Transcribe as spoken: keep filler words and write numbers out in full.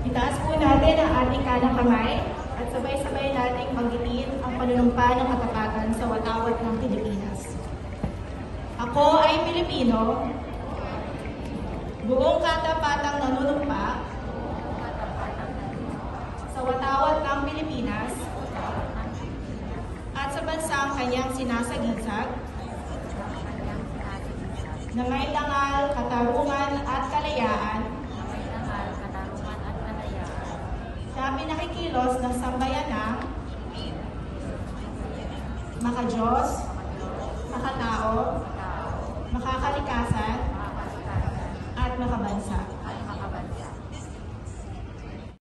Itaas po natin ang ating kanang kamay at sabay-sabay nating banggitin ang panunumpa ng katapatan sa watawat ng Pilipinas. Ako ay Pilipino, buong katapatang nanunumpa sa watawat ng Pilipinas at sa bansang kanyang sinasagisag na may dangal, katarungan at kalayaan na pinakikilos ng sambayanang maka-Diyos, makatao, makakalikasan, at makabansa.